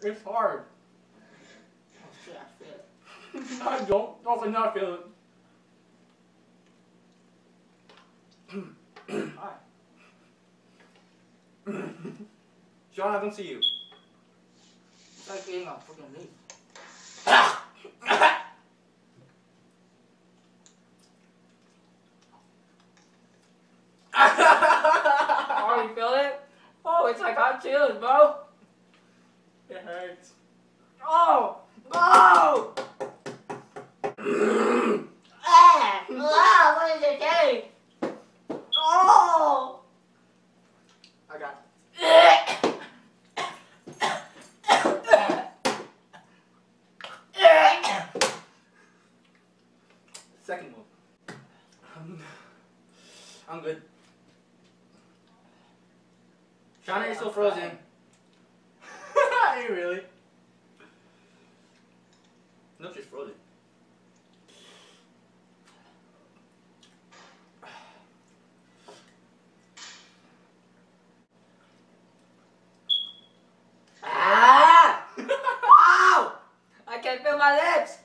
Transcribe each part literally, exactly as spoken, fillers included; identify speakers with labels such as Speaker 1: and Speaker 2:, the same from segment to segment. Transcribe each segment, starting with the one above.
Speaker 1: It's hard.
Speaker 2: Oh shit, I feel it.
Speaker 1: I don't. Oh, I not feel it.
Speaker 2: Alright.
Speaker 1: Sean, I don't see you.
Speaker 2: It's like eating a freaking leaf. Oh, you feel it? Oh, it's like hot chilies, bro.
Speaker 1: It hurts.
Speaker 2: Oh! Oh! Ah! Ah! What is it taste? Oh!
Speaker 1: I got second one. I'm, I'm good. Shauna, you're still frozen. Are you really? No, she's frozen.
Speaker 2: Ah! Wow! I can't feel my lips.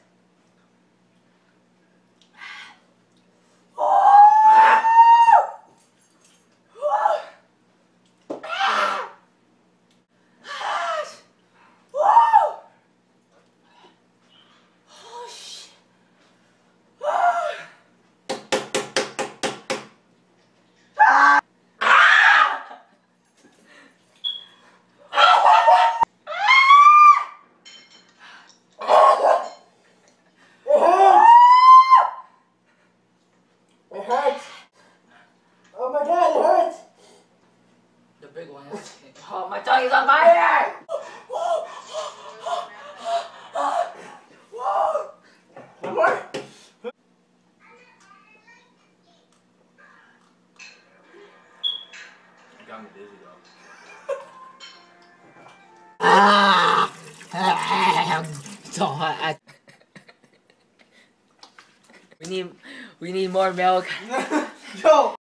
Speaker 1: It hurts. Oh my god, it hurts.
Speaker 2: The big one is. Oh, my tongue is on fire!
Speaker 1: One more. It got me dizzy though.
Speaker 2: Ah! So hot. We need, we need more milk.
Speaker 1: Yo.